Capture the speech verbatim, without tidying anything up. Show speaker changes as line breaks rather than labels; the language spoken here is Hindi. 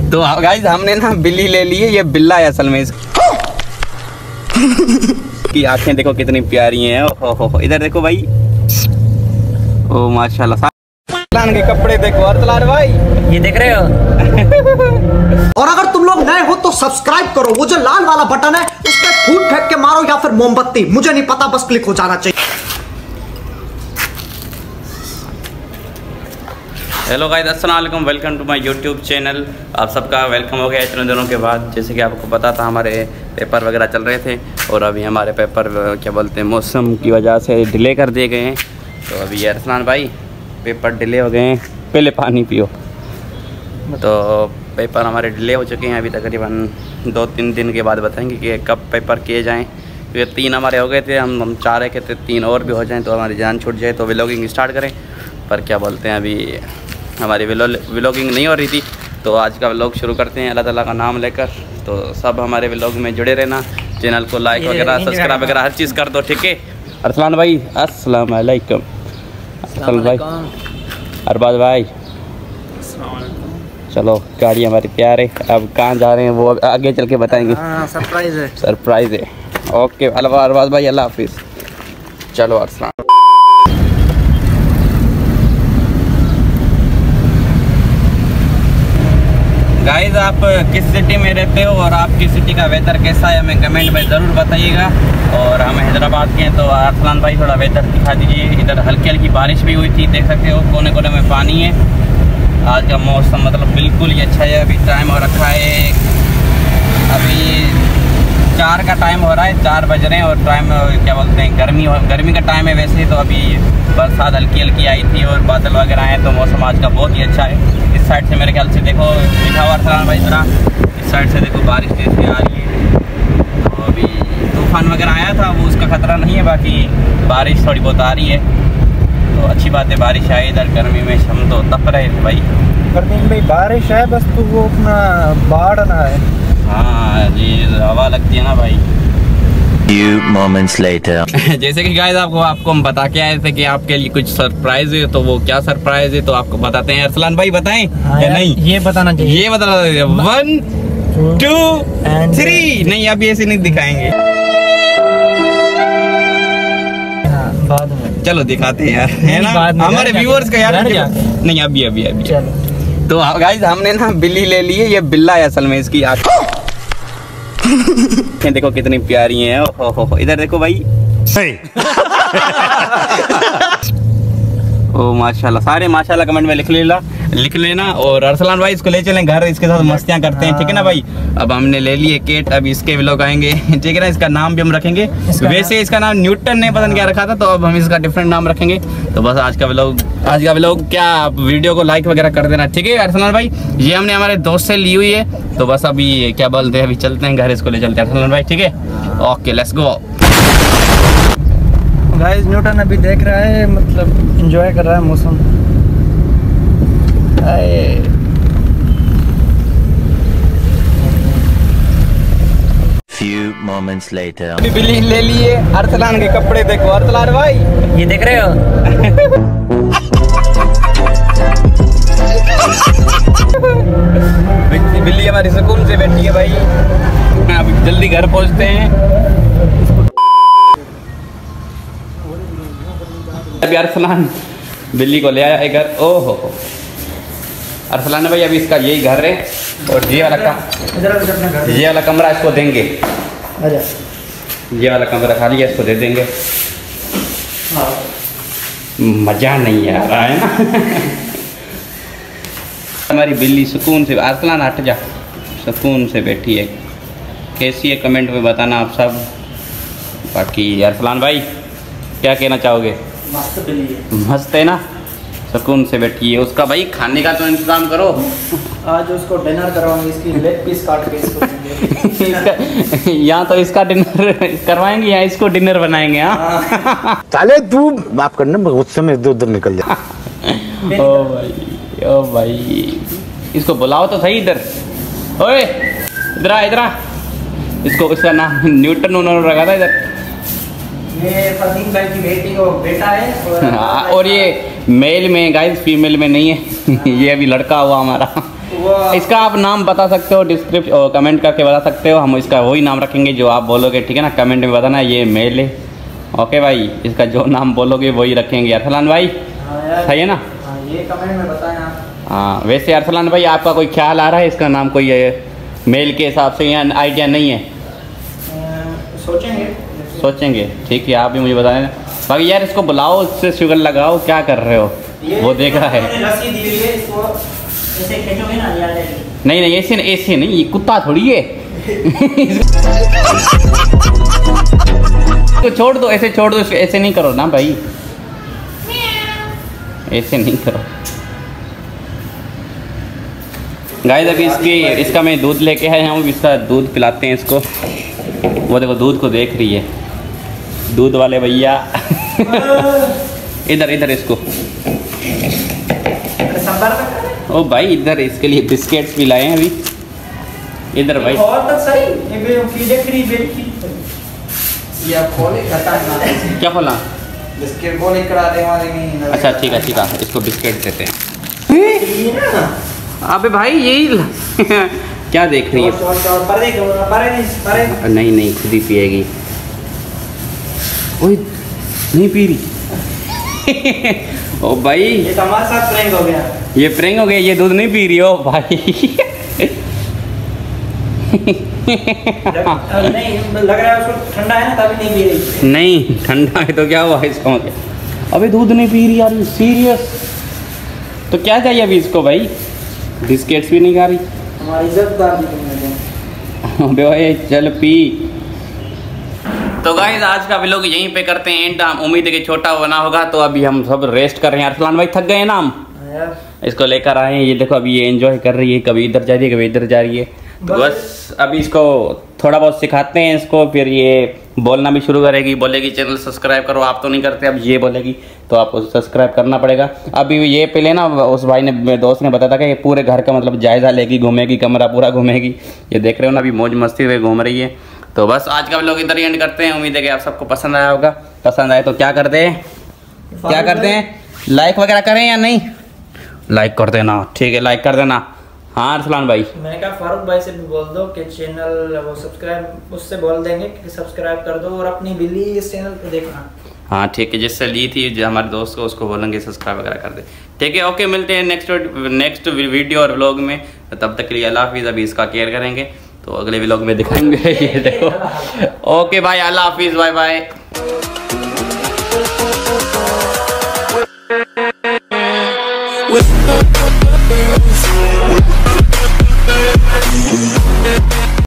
तो गाइस हमने ना बिल्ली ले ली है, ये बिल्ला है असल में। की आंखें देखो कितनी प्यारी हैं। ओ हो हो, इधर देखो भाई, ओ माशाल्लाह। अरसलान के कपड़े देखो अरसलान भाई,
ये देख रहे हो।
और अगर तुम लोग नए हो तो सब्सक्राइब करो, वो जो लाल वाला बटन है उस पर फूट फेंक के मारो या फिर मोमबत्ती, मुझे नहीं पता, बस क्लिक हो जाना चाहिए।
हेलो गाइस, अस्सलाम वालेकुम, welcome to my YouTube channel. आप सबका वेलकम हो गया इतने दिनों के बाद। जैसे कि आपको पता था हमारे पेपर वगैरह चल रहे थे और अभी हमारे पेपर क्या बोलते हैं मौसम की वजह से डिले कर दिए गए हैं। तो अभी अरसलान भाई पेपर डिले हो गए हैं, पहले पानी पियो। तो पेपर हमारे डिले हो चुके हैं, अभी तकरीबन दो तीन दिन के बाद बताएंगे कि कब पेपर किए जाएँ। क्योंकि तीन हमारे हो गए थे, हम हम चाह रहे थे तीन और भी हो जाएँ तो हमारी जान छूट जाए तो व्लॉगिंग स्टार्ट करें। पर क्या बोलते हैं अभी हमारी व्लॉगिंग नहीं हो रही थी, तो आज का व्लॉग शुरू करते हैं अल्लाह ताला का नाम लेकर। तो सब हमारे व्लॉग में जुड़े रहना, चैनल को लाइक वगैरह सब्सक्राइब वगैरह हर चीज़ कर दो, ठीक है। अरसलान भाई अस्सलाम वालेकुम। अस्सलाम भाई, अरबाज भाई चलो, गाड़ी हमारी तैयार है। अब कहाँ जा रहे हैं वो आगे चल के बताएंगे।
सरप्राइज है,
सरप्राइज है। ओके अरबाज भाई, अल्लाह हाफिज़। चलो अरसलान गाइस, आप किस सिटी में रहते हो और आपकी सिटी का वेदर कैसा है हमें कमेंट में ज़रूर बताइएगा। और हम हैदराबाद के हैं तो अरसलान भाई थोड़ा वेदर दिखा दीजिए। इधर हल्की हल्की बारिश भी हुई थी, देख सकते हो कोने कोने में पानी है। आज का मौसम मतलब बिल्कुल ही अच्छा है। अभी टाइम हो रखा है, अभी चार का टाइम हो रहा है, चार बज रहे हैं और टाइम क्या बोलते हैं गर्मी गर्मी का टाइम है वैसे तो। अभी बरसात हल्की हल्की आई थी और बादल वगैरह आए, तो मौसम आज का बहुत ही अच्छा है। इस साइड से मेरे ख्याल से देखो दिखा हुआ अरसलान भाई जरा, इस साइड से देखो बारिश जैसे आ रही है। तो अभी तूफान वगैरह आया था, वो उसका खतरा नहीं है, बाकी बारिश थोड़ी बहुत आ रही है तो अच्छी बात है। बारिश आई, इधर गर्मी में हम तो तप रहे थे भाई।
गर्मी में भाई बारिश है बस, तो वो अपना बाढ़ ना है।
हाँ जी, हवा लगती है ना भाई।
Few moments later.
जैसे कि गाइस आपको आपको हम बता के आए थे कि आपके लिए कुछ सरप्राइज है, तो वो क्या सरप्राइज है तो आपको बताते हैं। अरसलान भाई बताएं या नहीं? ये बताना चाहिए, ये बताना चाहिए। वन टू थ्री, नहीं अभी ऐसे नहीं दिखाएंगे,
बाद में
चलो दिखाते हैं यार, है ना हमारे व्यूअर्स का यार। नहीं अभी अभी अभी तो गाइस हमने ना बिल्ली ले ली है, ये बिल्ला है असल में। इसकी आँखें देखो कितनी प्यारी हैं। ओ हो हो, इधर देखो भाई। ओ माशाल्लाह, सारे माशाल्लाह कमेंट में लिख लेना लिख लेना। और अरसलान भाई इसको ले चलें घर, इसके साथ मस्तियाँ करते हैं, ठीक है ना भाई। अब हमने ले ली है केट, अब इसके व्लॉग आएंगे, ठीक है ना। इसका नाम भी हम रखेंगे, वैसे इसका नाम न्यूटन ने पता नहीं क्या रखा था, तो अब हम इसका डिफरेंट नाम रखेंगे। तो बस आज का व्लॉग आज का व्लॉग क्या, आप वीडियो को लाइक वगैरह कर देना, ठीक है अरसलान भाई। ये हमने हमारे दोस्त से ली हुई है, तो बस अभी क्या बोलते हैं अभी चलते हैं घर, इसको ले चलते हैं अरसलान भाई, ठीक है। Okay let's go.
Guys Newton अभी देख रहा है, मतलब एंजॉय कर रहा है मौसम।
Few moments later.
अभी बिल्ली ले लिए, अरसलान के कपड़े देखो अरसलान भाई,
ये देख रहे हो।
बिल्ली हमारी सुकून से बैठी है भाई। अभी जल्दी घर पहुंचते हैं। अभी अरसलान बिल्ली को ले आया है घर। ओहो अरसलान भाई, अभी इसका यही घर है और ये वाला कम ये वाला कमरा इसको देंगे। ये वाला कमरा खाली है, इसको दे देंगे। मजा नहीं आ रहा है ना। हमारी बिल्ली सुकून से, अरसलान हट जा, सुकून से बैठी है। कैसी है कमेंट में बताना आप सब। बाकी अरसलान भाई क्या कहना चाहोगे?
मस्त बिल्ली है,
मस्त है ना, सुकून से बैठी है। उसका भाई खाने का तो इंतजाम करो।
आज उसको डिनर करवाएंगे, इसकी लेग पीस काट के इसको
इसका यहाँ तो इसका डिनर करवाएंगे, यहाँ इसको डिनर बनाएंगे। हाँ
साले तू माफ करना, गुस्से में इधर उधर निकल जा।
ओ भाई ओ भाई, इसको बुलाओ तो सही इधर। ओए इधर आ इधर आ। इसको इसका नाम न्यूटन उन्होंने रखा था इधर।
ये फसीम भाई की बेटी को बेटा है और,
हाँ, और ये मेल में गाइस, फीमेल में नहीं है। ये अभी लड़का हुआ हमारा। इसका आप नाम बता सकते हो, डिस्क्रिप्शन कमेंट करके बता सकते हो, हम इसका वही नाम रखेंगे जो आप बोलोगे, ठीक है ना। कमेंट में बताना ये मेल है, ओके भाई। इसका जो नाम बोलोगे वही रखेंगे। अरसलान भाई सही है ना?
ये कमेंट में बताएं आप।
हाँ वैसे अरसलान भाई आपका कोई ख्याल आ रहा है इसका नाम कोई मेल के हिसाब से या आइडिया नहीं है?
सोचेंगे
सोचेंगे, ठीक है। आप भी मुझे बताएं। बाकी यार इसको बुलाओ, उससे शुगर लगाओ, क्या कर रहे हो? वो देख रहा है।
रस्सी दी हुई है, इसको ऐसे खींचोगे ना यार।
नहीं नहीं ऐसे ऐसे नहीं, ये कुत्ता थोड़ी है। तो छोड़ दो, ऐसे छोड़ दो, ऐसे नहीं करो ना भाई, ऐसे नहीं करो। गाइस अभी इसकी इसका मैं दूध लेके आया हूँ, इसका दूध पिलाते हैं इसको। वो देखो दूध को देख रही है, दूध वाले भैया। इधर इधर इसको, ओ भाई इधर इसके लिए बिस्किट्स भी लाए हैं अभी। इधर भाई
और तक सही ये फीडे फ्री बेटी या खोले खता
क्या खोला?
बिस्किट खोले करा दे हमारे नहीं।
अच्छा ठीक है ठीक है, इसको बिस्किट देते हैं। अबे भाई यही क्या देख रही है?
परे परे परे
नहीं नहीं खुद ही पिएगी। ओए नहीं पी रही। ओ भाई
ये तो हमारे साथ प्रैंक हो गया।
ये प्रैंक हो गया, ये दूध नहीं पी रही हो भाई।
नहीं लग रहा है उसको ठंडा है ना तभी नहीं पी रही।
नहीं ठंडा है तो क्या हुआ इसको? अबे दूध नहीं पी रही यार, सीरियस? तो क्या चाहिए अभी इसको भाई? बिस्किट्स भी नहीं खा रही।
हमारी इज्जत दार दी तुमने।
अबे भाई चल पी। तो गाइस आज का व्लॉग यहीं पे करते हैं एंड। हम उम्मीद है कि छोटा बना होगा। तो अभी हम सब रेस्ट कर रहे हैं। अरसलान भाई थक गए ना हम, इसको लेकर आए हैं। ये देखो अभी ये एंजॉय कर रही है, कभी इधर जा रही है कभी इधर जा रही है। तो बस अभी इसको थोड़ा बहुत सिखाते हैं इसको, फिर ये बोलना भी शुरू करेगी, बोलेगी चैनल सब्सक्राइब करो। आप तो नहीं करते, अब ये बोलेगी तो आपको सब्सक्राइब करना पड़ेगा। अभी ये पहले ना उस भाई ने, मेरे दोस्त ने बताया था कि ये पूरे घर का मतलब जायजा लेगी, घूमेगी, कमरा पूरा घूमेगी। ये देख रहे हो ना अभी मौज मस्ती हुए घूम रही है। तो बस आज का व्लॉग इधर ही एंड करते हैं। उम्मीद है कि आप सबको पसंद आया होगा। पसंद आए तो क्या करते हैं, क्या करते हैं, लाइक वगैरह करें या नहीं? लाइक कर देना, ठीक है लाइक कर देना। हाँ अरसलान भाई
मैंने कहा फारूक भाई से भी बोल दो कि चैनल वो सब्सक्राइब, उससे बोल देंगे कि सब्सक्राइब कर दो और अपनी बिल्ली इस चैनल पे देखना।
हाँ ठीक है, जिससे ली थी जो हमारे दोस्त को, उसको बोलेंगे सब्सक्राइब वगैरह कर दे। ठीक है ओके, मिलते हैं नेक्स्ट नेक्स्ट वीडियो और व्लॉग में। तब तक के लिए अल्लाह हाफिज़। अभी इसका केयर करेंगे तो अगले व्लॉग में दिखाएंगे। ये देखो ओके भाई, अल्लाह हाफिज़, बाय बाय।